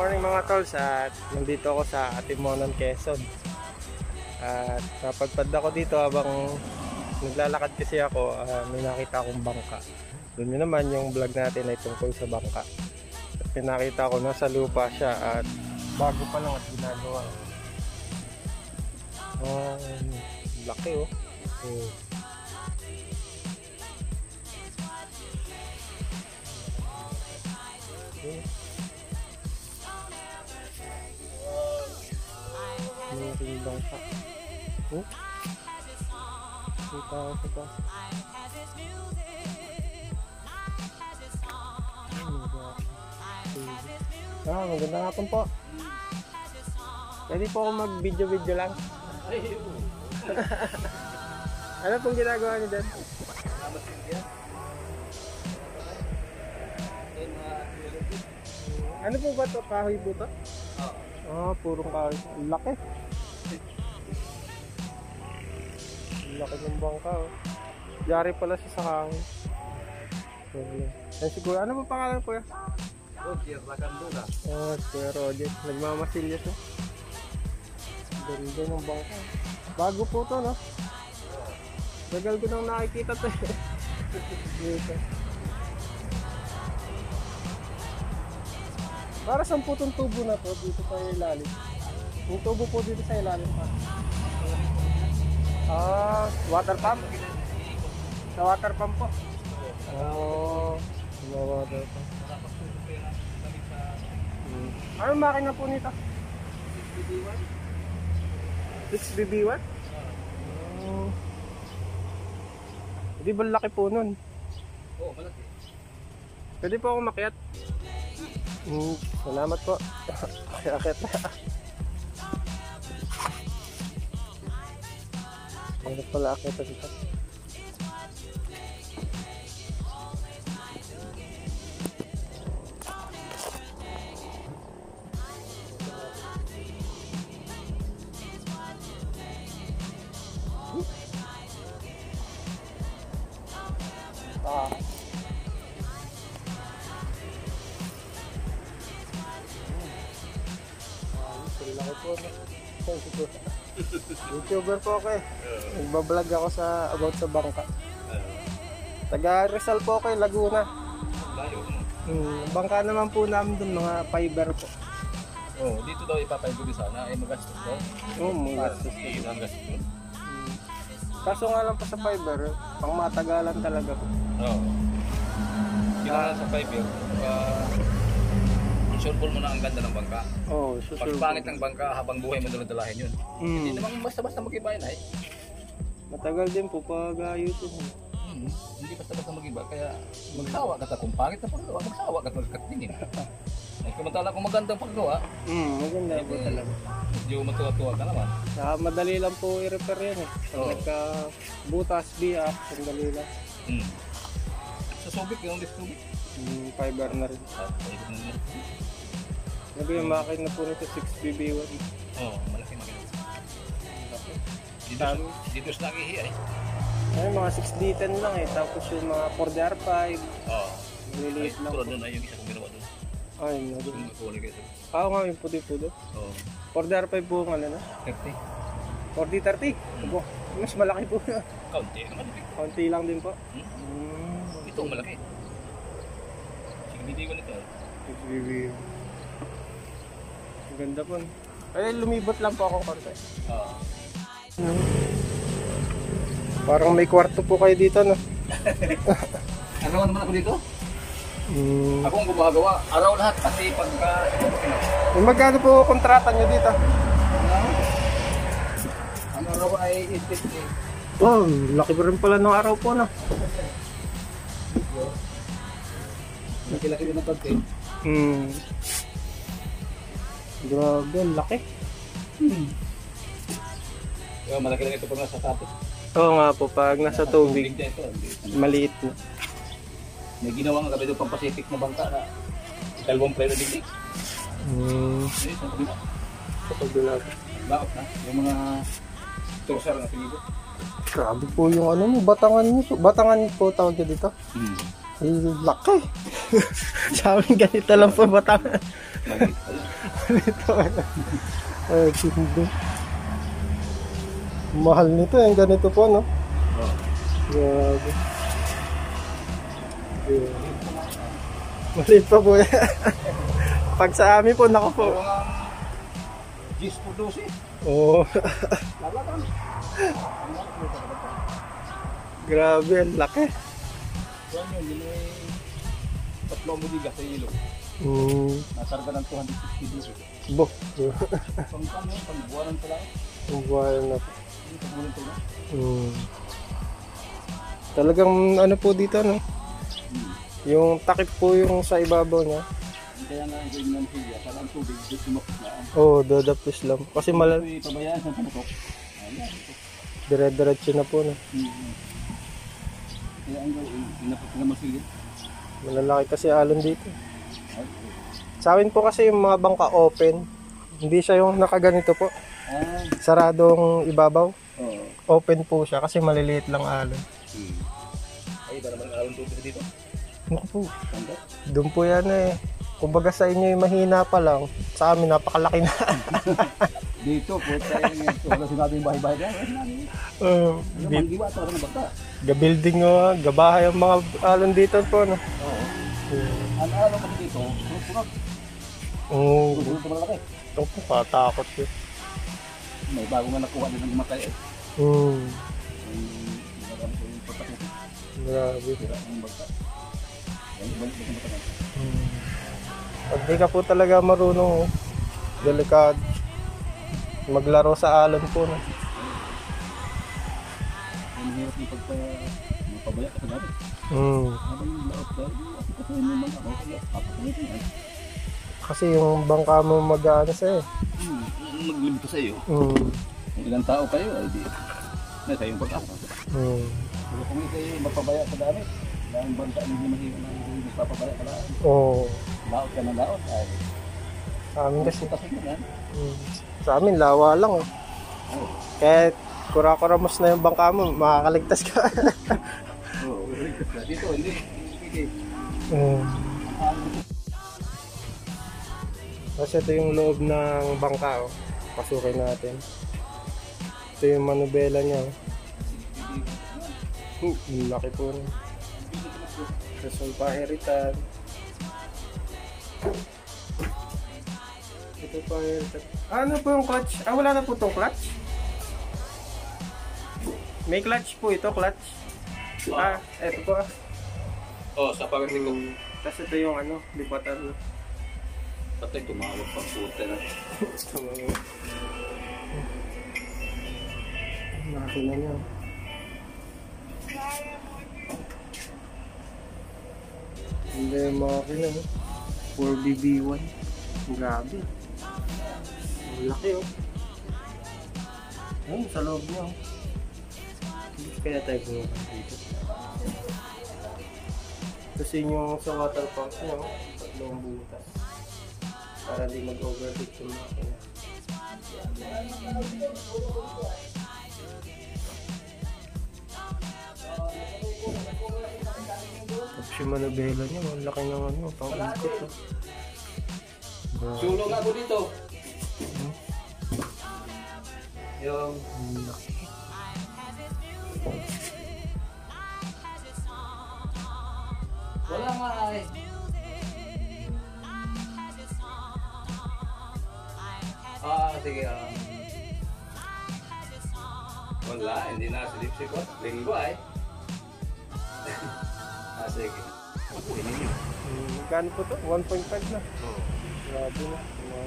morning mga tolls, at nandito ako sa Atimonan, Quezon. At napadpad ako dito habang naglalakad kasi ako, may nakita akong bangka. Doon nyo naman yung vlog natin ay tungkol sa bangka. At pinakita ko nasa lupa siya at bago pa lang at ginagawa. Laki oh. May bangka. Kita ko ito. Maganda nga po. Pwede po ako mag-video lang. Ano pong ginagawa niyo doon? Ano po ba ito? Kahoy po ito? Purong kahoy. Laki. Laki ng bangka oh. Yari pala siya sa hangin. Siguro, ano po pangalan po yan? Roger Lacandula. Kuya Roger. Nagmamasilya to. Ganda ng bangka. Bago po to, no? Tagal ko nang nakikita to. Dito. Para saan po itong tubo na to dito sa ilalim? Yung tubo po dito sa ilalim pa. Water pump? Sa water pump po? Water pump. Anong makina po nito? 6BB1? Hindi ba laki po nun? Oo, malaki. Pwede po akong makiat? Salamat po. Makiakit na. Ano pala akit dito? YouTuber po ako eh. Nagbablog ako about sa bangka. Taga Rizal po ako eh, Laguna. Bangka naman po namin dun, mga fiber po. Dito daw ipapaigo sana ay magastos daw. Magastos. Kaso nga lang pa sa fiber, pang matagalan talaga po. Kailangan sa fiber, isurpol mo na ang ganda ng bangka. Pag pangit ng bangka, habang buhay mo doon dalahin yun. Hindi naman basta-basta mag-iba yun ay. Matagal din po pag ayusin. Hindi basta-basta mag-iba, kaya magsawa ka kung pangit na paggawa, magsawa ka magkatingin. Ay kumantala kung magandang paggawa, maganda po talaga. Medyo matuwa-tuwa ka naman. Madali lang po i-repair yan eh. Pag nagka-butas, biyak, sandali lang. Sa Subic, yung list Subic. Fiber na rin. Nabi yung makina po nito 6BB1. Malaki makina. Dito sa nakihi ay. Ay, mga 6D10 lang eh. Tapos yung mga 4DR5. Liliit lang. Tulad doon ay yung isa kong ginawa doon. Ay, nabi. Yung nagkukulay kayo doon. Nga, yung puti-puti. 4DR5 po ang ano na? 30. 40-30? Mas malaki po na. Kaunti naman. Kaunti lang din po. Ito ang malaki. Hindi ko nito. 6BB. Ang ganda po. Ay, lumibot lang po akong konti. Parang may kwarto po kayo dito, no? Araw naman ako dito? Ako ang gumagawa. Araw lahat kasi pagka... Magkano po kontrata nyo dito? Ang araw ay 850. Laki pa rin pala ng araw po, no? Laki-laki din ang pagkain. Grabe, laki. Malaki lang ito pag nasa tapos. Oo nga po, pag nasa tubig, maliit na. May ginawa nga kami doon pang Pacific na bangka na dalawang preno digdig. Kapag dulag. Bakit na? Yung mga torser na piligo. Grabe po yung ano mo, batangan niyo po. Batangan po tawag niyo dito? Laki. Sa amin ganito lang po Batangas. Maliit pa yun. Ganito. Ay, tindi. Mahal nito yung ganito po, no? Oh. Grabe. Yeah. Maliit pa po yan. Pag sa amin po, naku po. Pero ang Gis po 12. Oo. Lalakan. Grabe, ang laki. Yan yun, yun ay tatlong buliga sa ilog. Nasarga ng 260 dito. Bo. Pang kano yun, pang buwanan pala. Ang buhay na po. Yung pagbulan to na. Talagang ano po dito, no? Yung takip po yung sa ibabaw niya. Kaya nga ang ganyan siya, parang tubig, dito sumakot na. Oo, dodapis lang. Kasi Ito pabayaan sa pumutok. Ayan. dire-diretso na po, no? Kaya ang gawin, pinapot na masigit. Malalaki kasi alon dito. Sa amin po kasi yung mga bangka open. Hindi siya yung nakaganito po. Saradong ibabaw. Oo. Open po siya kasi maliliit lang alon. Ay, iba naman ang alon tubig dito. Naku po. Hanggang? Doon po yan eh. Kumbaga sa inyo yung mahina pa lang. Sa amin napakalaki na. Dito po, tayo wala sinabing bahay-bahay na. Wala sinabing. Manggiwa ito, ano ba? Ga-building o gabahay ang mga alon dito po. No? Oo. Ang alon kasi dito, sunod-sunod. Oo. Sunod-sunod malaki. Ito po, katakot yun. May bago nga nakuha din ng matay eh. Marami ko yung pagkakita. Grabe. Sira ang bagta. Yan, balik na sa matagal. Pag di ka po talaga marunong, delikado. Maglaro sa alon po. No? Ang hirap yung pagpabaya ka sa dami. Habang yung laot ka, kapatuhin mo naman ako. Kaya papatuhin mo yan. Kasi yung bangka mo mag-ano sa'yo. Maglimito sa iyo. Kung ilang tao kayo, ay di. Na tayong pag-asa. Pero kung kayo mapabaya sa dami, dahil banta hindi mahirap na hindi magpapabaya ka lang. Oo. Laot ka ng laot, ay Sa amin kasi. putasin mo yan. Sa amin, lawa lang. Oh. Kahit kura-kuramos na yung bangka mo, makakaligtas ka. Oo, dito, hindi. Hindi. Kasi ito yung loob ng bangka. Oh. Pasukin natin. Ito yung manubela niya. Oh. Laki po rin. Resol pahiritan. Ito pahiritan. Ano po yung clutch? Wala na po itong clutch? May clutch po ito, clutch. Ito po. Oh, sa pagkating ko. Tapos ito yung ano, lipatan. Patay, tumawag pa puta na. Makina niya. Hindi yung makina. 4BB1. Grabe. Ang laki oh. Ayun, sa loob niya oh. Hindi kaya tayo gumawa dito. Kasi yung sa water pump niya oh, tatlong butas. Para di mag-overheat yung makina. Tapos yung manubela niya, ang laki ng ano, pang-ikot oh. Sulong ako dito. Yung Laki. wala nga ay. Sige. Wala, hindi na silip-sip ko. Linggo ay. Sige. Magkano po to? 1.5 na. Grabe na.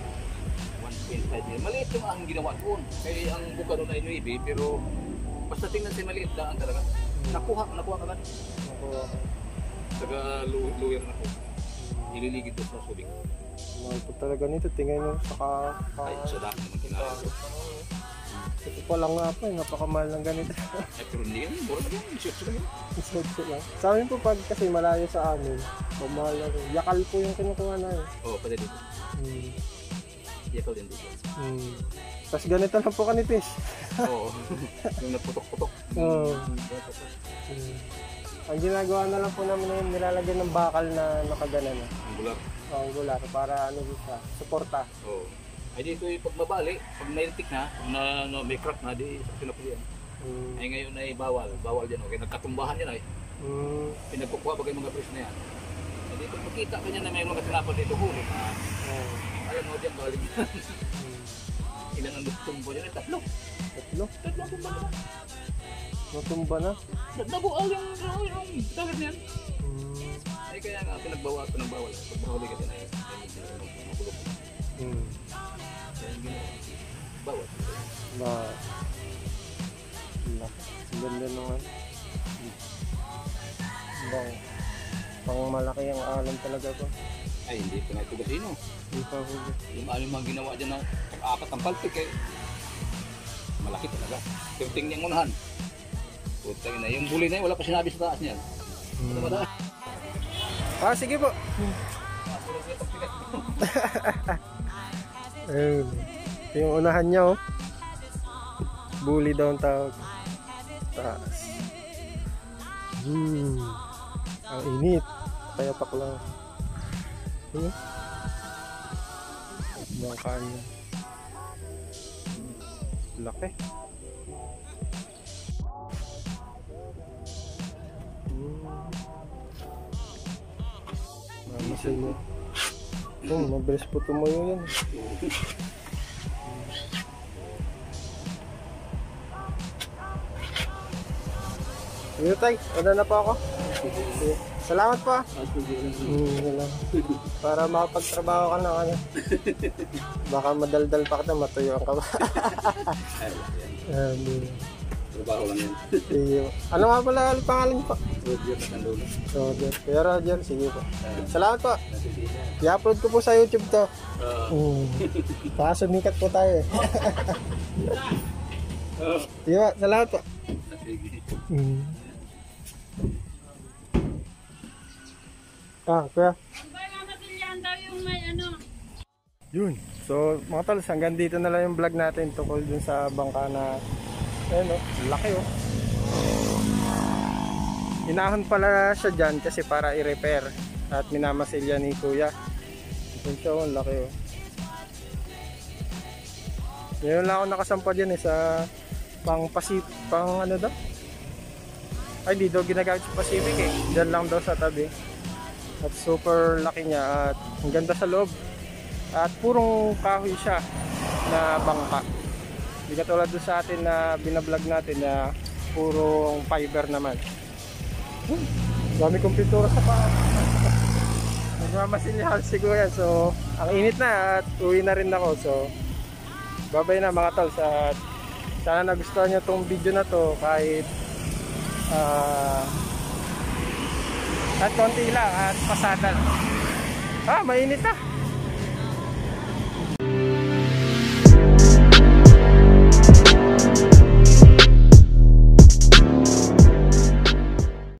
1.5. Maliit yung ang ginawa doon. Kaya ang buka doon ay Nuibi, pero basta tingnan si maliit lang talaga. Nakuha ka ba? Nakuha ko. Taga lawyer na ko. Ililigid doon sa subik. Mahal po talaga nito. Tingnan nyo Ay, sa dami naman kinala ko. Ito pa lang nga po. Napakamahal ng ganito. Ay, pero hindi yan. Mura na yan. Shoot lang yan. Isot lang. Sa amin po pag kasi malayo sa amin. Pamahal lang. Yakal po yung kinukuha na eh. Oo, pwede dito. Ikaw din dito. Tapos ganito lang po kanipis. Oo. Yung naputok-putok. Oo. Ang ginagawa na lang po namin na yun, nilalagyan ng bakal na nakaganan. Angular. Angular, para ano siya, suporta. Oo. Ay dito yung pag mabali, pag naitik na, pag may crack na, di sa pinapulian. Ay ngayon ay bawal dyan. Okay, nagkatumbahan yan ay. Pinagkukuha bagay mga pres na yan. Ay dito makita ka niya na may mga tinapan dito huli. Alam mo dyan, galing yan. Ilan ang tumbo dyan? Tatlo. Tatlo ang tumba na. Natumba na? Nabual yung talag na yan. Ay kaya nga pinagbawal. Pagbawali ka din ay makulog. Kaya yung ginawa. Bawal. Ganda naman. Pang malaki ang alam talaga ko. Ay hindi pa na ito gasino. Hindi pa ako. Yung mga ginawa dyan na apat ang palpik eh. Malaki talaga. Tingting niyang unahan. Putang na. Yung buli na yun, wala pa sinabi sa taas niyan. Sige po. Ayun. Yung unahan niya oh. Bully daw ang tawag. Taas. Ang init. Kaya pakla. Bangka niya. Laki. Mamasin niya. Mabilis po tumuyo yan. Sige tay, ano na po ako? Sige. Salamat po. Salamat. Para makapagtrabaho ka na kanya. Baka madaldal pa kita, matuyuan ka ba? Trabaho lang yan. Sige. Ano nga pala ang pangalan niyo po? Roger na kandulo. Roger. Kuya Roger, sige po. Salamat po. I-upload ko po sa YouTube to. Baka sumikat po tayo eh. Sige po, salamat po. Kuya. Yun. So, mga tol, hanggang dito na lang yung vlog natin tungkol dun sa bangka na ayun oh, laki oh. Inahon pala siya dyan kasi para i-repair at minamasilya ni kuya. Yun siya oh, laki oh. Ngayon lang ako nakasampa dyan eh sa pang ano daw? Ay di daw ginagamit sa Pacific eh. Dyan lang daw sa tabi. At super laki niya at ang ganda sa loob. At purong kahoy siya na bangka. Hindi katulad doon sa atin na binablog natin na purong fiber naman. Dami kong pintura sa paa. Nagmamasilyahan si kuya. So ang init na at uwi na rin ako. So babay na mga tol. Sana nagustuhan nyo itong video na to kahit at konti lang at pasada. Mainit na.